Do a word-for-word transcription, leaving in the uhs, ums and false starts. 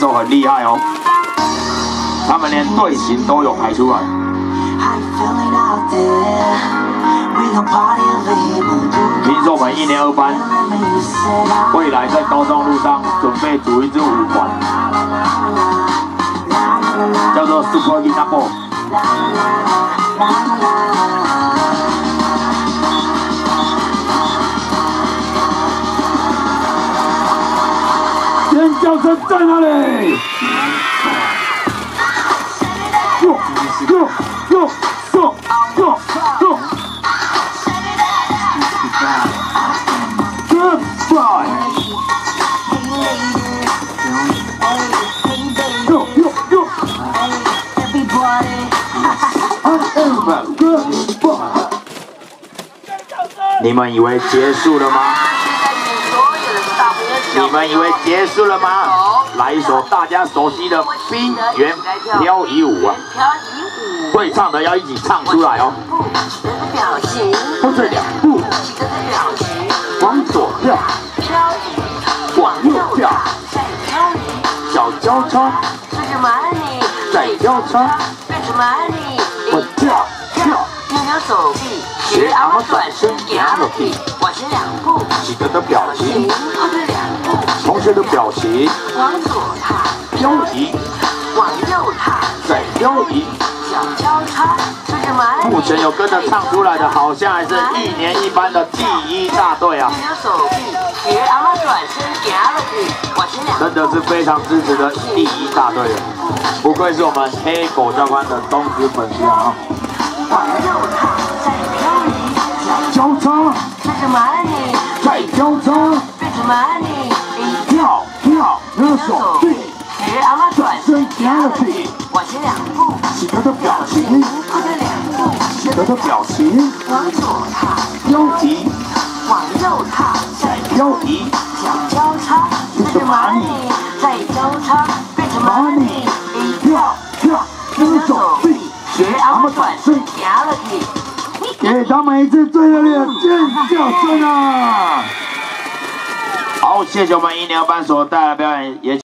手很厉害哦，他们连队形都有排出来。听说我们一年二班，未来在高中路上准备组一支舞团，叫做 Super Vina Ball。尖叫声在哪里？哟哟哟哟哟哟 ！Good boy！ 哟哟哟 ！Good boy！ 你们以为结束了吗？ 你们以为结束了吗？来一首大家熟悉的《冰原漂移舞》啊！会唱的要一起唱出来哦。或者两步，往左跳，往右跳，小交叉，再交叉，我跳跳，扭扭手臂，学阿妈转身压落地，往前两步，记得的表情。 同学的表情，往左踏，漂移，往右踏，再漂移，小交叉，跟着马。目前有跟着唱出来的，好像还是一年一班的第一大队啊！真的是非常支持的第一大队了，不愧是我们黑狗教官的忠实粉丝啊！往右踏，再漂移，小交叉，跟着马你，再交叉，跟着马你。 跳跳，扭手臂，学阿妈转身压了屁，往前两步，喜得的表情，后退两步，喜得的表情，往左踏，漂移，往右踏，再漂移，小交叉，跟着马你，再交叉，跟着马你，跳跳，扭手臂，学阿妈转身压了屁，给他们一次最热烈的尖叫声啊！ 好，谢谢我们一年班所带来的表演，也。